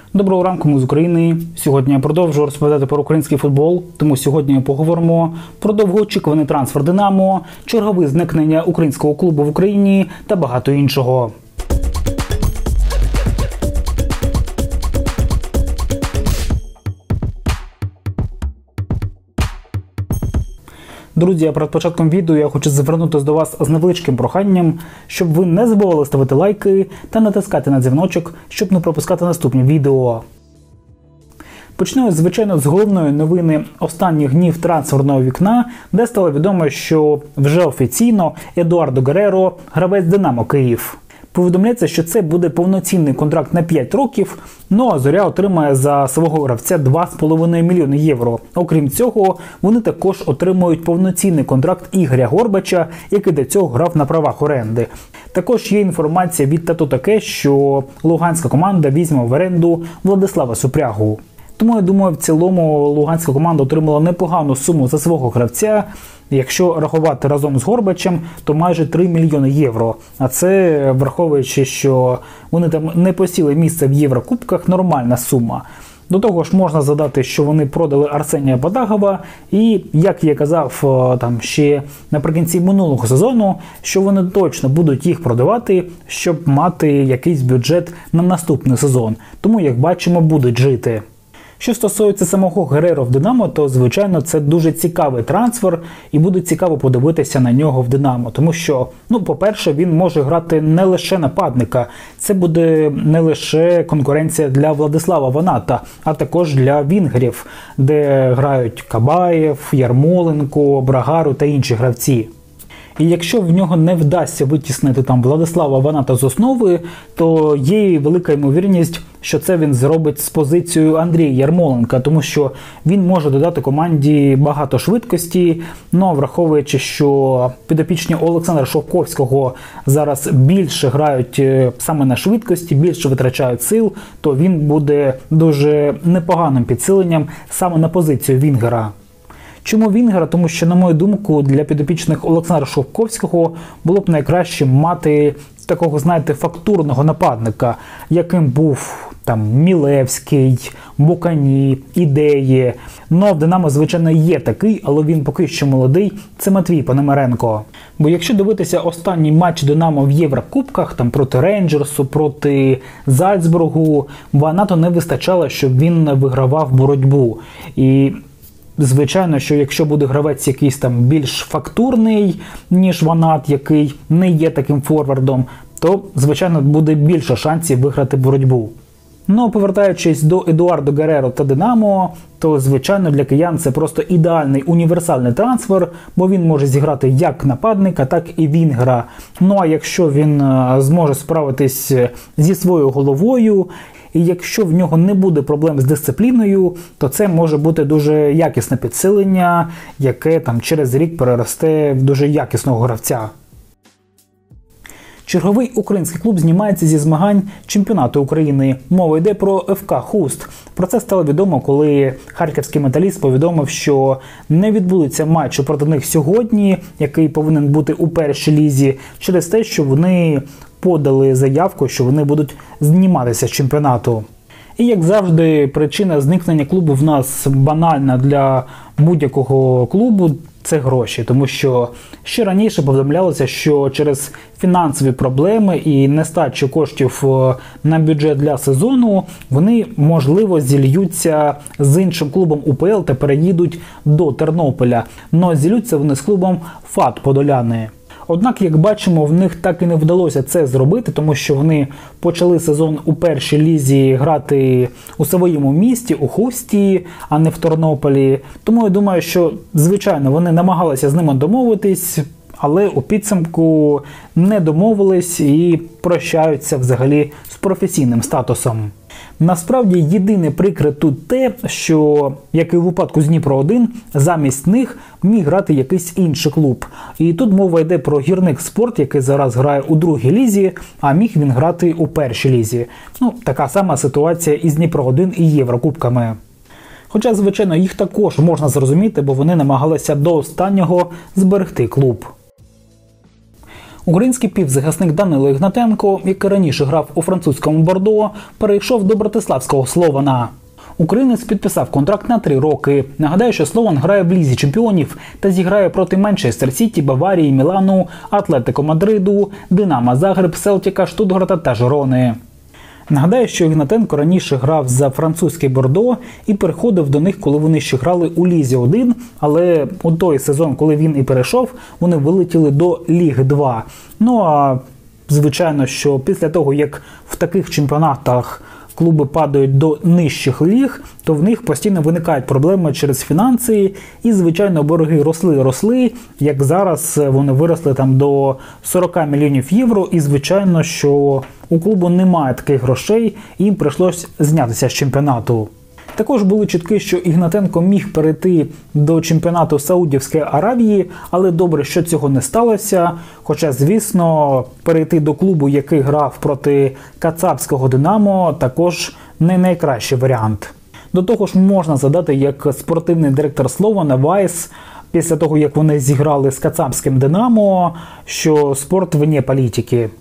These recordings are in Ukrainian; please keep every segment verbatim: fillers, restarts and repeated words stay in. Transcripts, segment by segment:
Доброго ранку, ми з України. Сьогодні я продовжую розповідати про український футбол, тому сьогодні ми поговоримо про довгоочікуваний трансфер «Динамо», чергове зникнення українського клубу в Україні та багато іншого. Друзі, перед початком відео я хочу звернутися до вас з невеличким проханням, щоб ви не забували ставити лайки та натискати на дзвіночок, щоб не пропускати наступні відео. Почну, звичайно, з головної новини останніх днів трансферного вікна, де стало відомо, що вже офіційно Едуардо Герреро – гравець «Динамо Київ». Повідомляється, що це буде повноцінний контракт на п'ять років, ну а «Зоря» отримає за свого гравця два з половиною мільйони євро. Окрім цього, вони також отримують повноцінний контракт Ігоря Горбача, який до цього грав на правах оренди. Також є інформація від Тату таке, що луганська команда візьме в оренду Владислава Супрягу. Тому, я думаю, в цілому луганська команда отримала непогану суму за свого гравця. Якщо рахувати разом з Горбачем, то майже три мільйони євро. А це, враховуючи, що вони там не посіли місце в Єврокубках, нормальна сума. До того ж, можна згадати, що вони продали Арсенія Бадагова і, як я казав там ще наприкінці минулого сезону, що вони точно будуть їх продавати, щоб мати якийсь бюджет на наступний сезон. Тому, як бачимо, будуть жити. Що стосується самого Герреро в «Динамо», то, звичайно, це дуже цікавий трансфер і буде цікаво подивитися на нього в «Динамо». Тому що, ну, по-перше, він може грати не лише нападника, це буде не лише конкуренція для Владислава Ваната, а також для вінгерів, де грають Кабаєв, Ярмоленко, Брагару та інші гравці. І якщо в нього не вдасться витіснити там Владислава Ваната з основи, то є велика ймовірність, що це він зробить з позицією Андрія Ярмоленка, тому що він може додати команді багато швидкості, но враховуючи, що підопічні Олександра Шовковського зараз більше грають саме на швидкості, більше витрачають сил, то він буде дуже непоганим підсиленням саме на позицію вінгера. Чому вінгера? Тому що, на мою думку, для підопічних Олександра Шовковського було б найкраще мати такого, знаєте, фактурного нападника, яким був там Мілевський, Букані, Ідеї. Ну, а в «Динамо», звичайно, є такий, але він поки що молодий, це Матвій Пономаренко. Бо якщо дивитися останній матч «Динамо» в Єврокубках, там проти Рейнджерсу, проти Зальцбургу, Ванату не вистачало, щоб він вигравав боротьбу. І звичайно, що якщо буде гравець якийсь там більш фактурний, ніж Ванат, який не є таким форвардом, то, звичайно, буде більше шансів виграти боротьбу. Ну, повертаючись до Едуардо Герреро та «Динамо», то, звичайно, для киян це просто ідеальний універсальний трансфер, бо він може зіграти як нападника, так і вінгера. Ну, а якщо він зможе справитись зі своєю головою, і якщо в нього не буде проблем з дисципліною, то це може бути дуже якісне підсилення, яке там через рік переросте в дуже якісного гравця. Черговий український клуб знімається зі змагань чемпіонату України. Мова йде про еф ка «Хуст». Про це стало відомо, коли харківський «Металіст» повідомив, що не відбудеться матчу проти них сьогодні, який повинен бути у першій лізі, через те, що вони подали заявку, що вони будуть зніматися з чемпіонату. І, як завжди, причина зникнення клубу в нас банальна для будь-якого клубу – це гроші. Тому що ще раніше повідомлялося, що через фінансові проблеми і нестачу коштів на бюджет для сезону, вони, можливо, зільються з іншим клубом у пе ел та переїдуть до Тернополя. Но зілються вони з клубом ФАТ Подоляни. Однак, як бачимо, в них так і не вдалося це зробити, тому що вони почали сезон у першій лізі грати у своєму місті, у Хусті, а не в Тернополі. Тому я думаю, що, звичайно, вони намагалися з ними домовитись, але у підсумку не домовились і прощаються взагалі з професійним статусом. Насправді, єдине прикре тут те, що, як і в випадку з Дніпро один, замість них міг грати якийсь інший клуб. І тут мова йде про Гірник Спорт, який зараз грає у другій лізі, а міг він грати у першій лізі. Ну, така сама ситуація із Дніпро один і Єврокубками. Хоча, звичайно, їх також можна зрозуміти, бо вони намагалися до останнього зберегти клуб. Український півзахисник Данило Ігнатенко, який раніше грав у французькому Бордо, перейшов до братиславського Слована. Українець підписав контракт на три роки. Нагадаю, що Слован грає в Лізі чемпіонів та зіграє проти Манчестер Сіті, Баварії, Мілану, Атлетико Мадриду, Динамо Загреб, Селтіка, Штутгарта та Жирони. Нагадаю, що Ігнатенко раніше грав за французький Бордо і переходив до них, коли вони ще грали у Лізі один, але у той сезон, коли він і перейшов, вони вилетіли до Ліги два. Ну а звичайно, що після того, як в таких чемпіонатах клуби падають до нижчих ліг, то в них постійно виникають проблеми через фінанси, і, звичайно, борги росли-росли, як зараз вони виросли там до сорок мільйонів євро, і, звичайно, що у клубу немає таких грошей, і їм прийшлось знятися з чемпіонату. Також були чутки, що Ігнатенко міг перейти до чемпіонату Саудівської Аравії, але добре, що цього не сталося. Хоча, звісно, перейти до клубу, який грав проти кацапського Динамо, також не найкращий варіант. До того ж, можна згадати, як спортивний директор Слована Вайс, після того, як вони зіграли з кацапським Динамо, що спорт вне політики.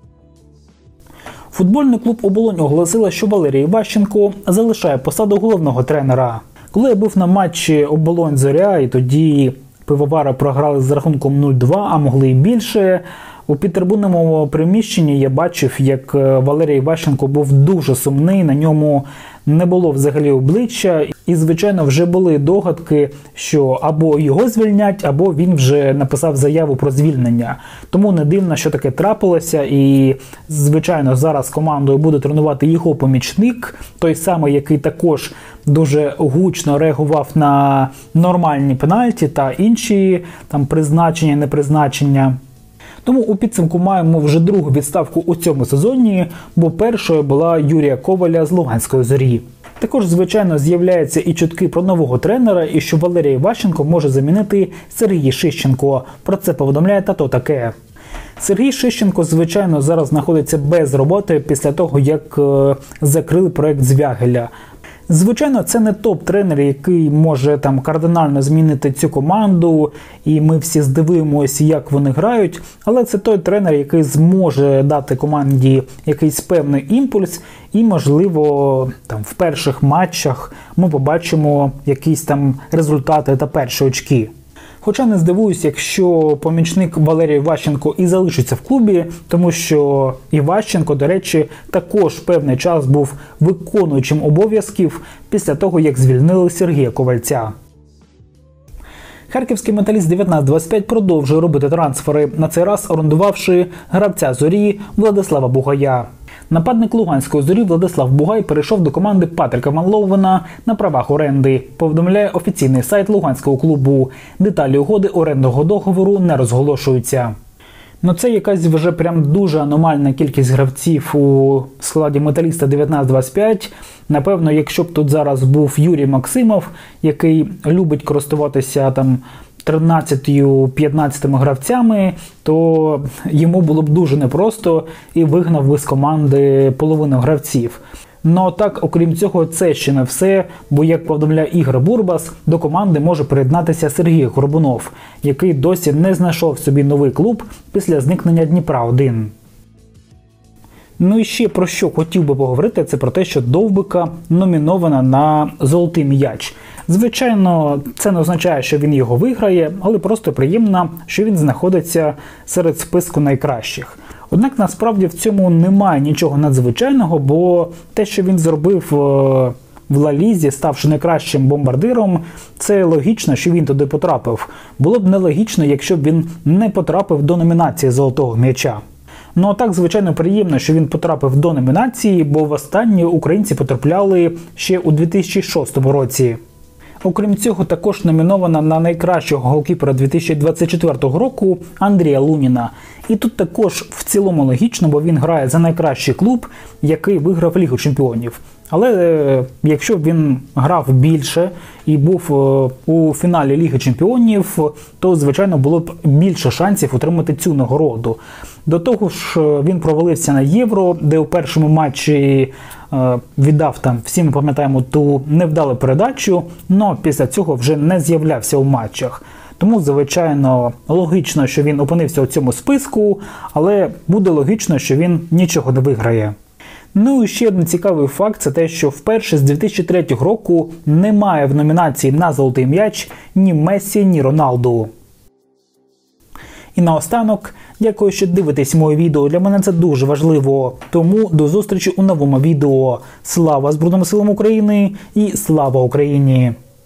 Футбольний клуб «Оболонь» оголосила, що Валерій Іващенко залишає посаду головного тренера. Коли я був на матчі «Оболонь-Зоря», і тоді пивовари програли з рахунком нуль-два, а могли і більше, у підтрибунному приміщенні я бачив, як Валерій Іващенко був дуже сумний, на ньому не було взагалі обличчя. І, звичайно, вже були догадки, що або його звільнять, або він вже написав заяву про звільнення. Тому не дивно, що таке трапилося. І, звичайно, зараз командою буде тренувати його помічник, той самий, який також дуже гучно реагував на нормальні пенальті та інші там призначення, непризначення. Тому у підсумку маємо вже другу відставку у цьому сезоні, бо першою була Юрія Коваля з Луганської Зорі. Також, звичайно, з'являються і чутки про нового тренера, і що Валерій Іващенко може замінити Сергій Шищенко. Про це повідомляє «Тато таке». Сергій Шищенко, звичайно, зараз знаходиться без роботи після того, як е, закрили проект Звягеля. Звичайно, це не топ-тренер, який може там кардинально змінити цю команду, і ми всі здивуємося, як вони грають, але це той тренер, який зможе дати команді якийсь певний імпульс, і, можливо, там в перших матчах ми побачимо якісь там результати та перші очки. Хоча не здивуюсь, якщо помічник Валерій Іващенко і залишиться в клубі, тому що Іващенко, до речі, також певний час був виконуючим обов'язків після того, як звільнили Сергія Ковальця. Харківський Металіст дев'ятнадцять двадцять п'ять продовжує робити трансфери, на цей раз орендувавши гравця Зорі Владислава Бугая. Нападник Луганської Зорі Владислав Бугай перейшов до команди Патрика Ван Ловена на правах оренди, повідомляє офіційний сайт Луганського клубу. Деталі угоди орендного договору не розголошуються. Ну це якась вже прям дуже аномальна кількість гравців у складі Металіста дев'ятнадцять двадцять п'ять. Напевно, якщо б тут зараз був Юрій Максимов, який любить користуватися там тринадцятью-п'ятнадцятью гравцями, то йому було б дуже непросто і вигнав би з команди половину гравців. Ну так, окрім цього, це ще не все, бо, як повідомляє Ігор Бурбас, до команди може приєднатися Сергій Горбунов, який досі не знайшов собі новий клуб після зникнення Дніпра один. Ну і ще про що хотів би поговорити, це про те, що Довбика номінована на «Золотий м'яч». Звичайно, це не означає, що він його виграє, але просто приємно, що він знаходиться серед списку найкращих. Однак насправді в цьому немає нічого надзвичайного, бо те, що він зробив в Ла Лізі, ставши найкращим бомбардиром, це логічно, що він туди потрапив. Було б нелогічно, якщо б він не потрапив до номінації «Золотого м'яча». Ну а так, звичайно, приємно, що він потрапив до номінації, бо востаннє українці потрапляли ще у дві тисячі шостому році. Окрім цього, також номінована на найкращого голкіпера дві тисячі двадцять четвертого року Андрія Луніна. І тут також в цілому логічно, бо він грає за найкращий клуб, який виграв Лігу чемпіонів. Але е, якщо б він грав більше і був е, у фіналі Ліги чемпіонів, то, звичайно, було б більше шансів отримати цю нагороду. До того ж, він провалився на Євро, де у першому матчі е, віддав там, всі ми пам'ятаємо, ту невдалу передачу, але після цього вже не з'являвся у матчах. Тому, звичайно, логічно, що він опинився у цьому списку, але буде логічно, що він нічого не виграє. Ну і ще один цікавий факт – це те, що вперше з дві тисячі третього року немає в номінації на «Золотий м'яч» ні Мессі, ні Роналду. І наостанок, дякую, що дивитесь моє відео, для мене це дуже важливо. Тому до зустрічі у новому відео. Слава Збройним силам України і слава Україні!